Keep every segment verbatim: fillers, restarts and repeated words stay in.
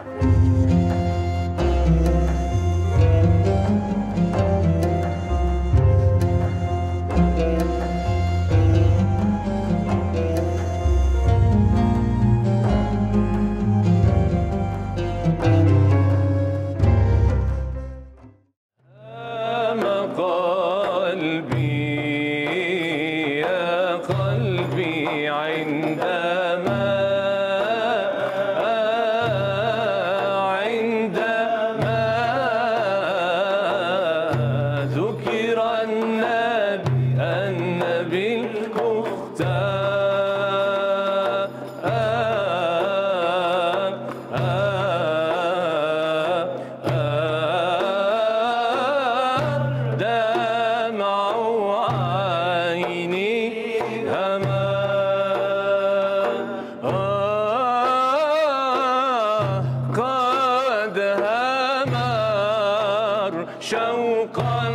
شوقا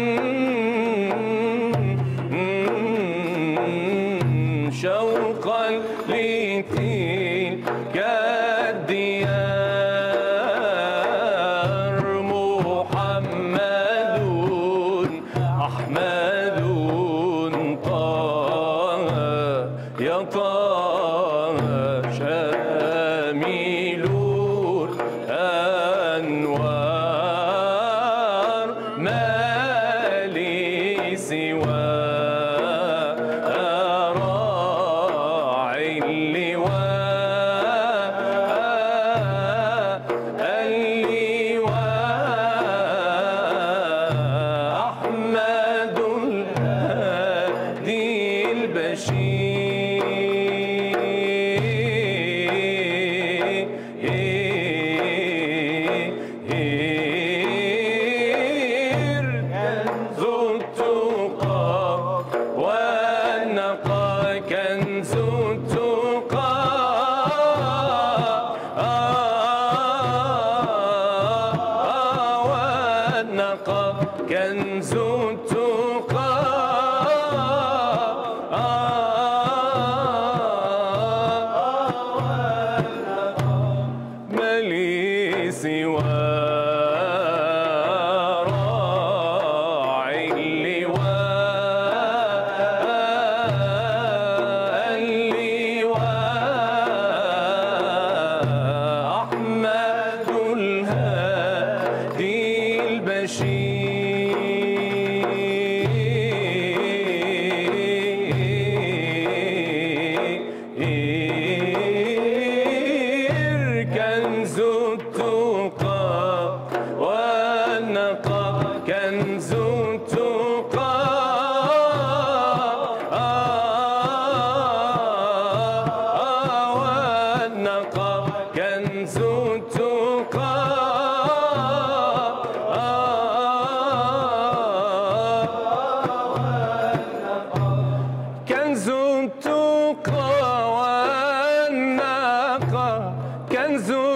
شوقا لتلك الديار. محمد أحمد طه يا طه شامل أنوار ما لي سوى راعي اللواء اللواء أحمد الهادي البشير كنز التقى والنقى كنز التقى والنقى كنز التقى ما لي سوى راعي اللواء اللواء أحمد الهادي البشير كنز التقى والنقى كنز التقى والنقى كنز التقى كنز التقى والنقى كنز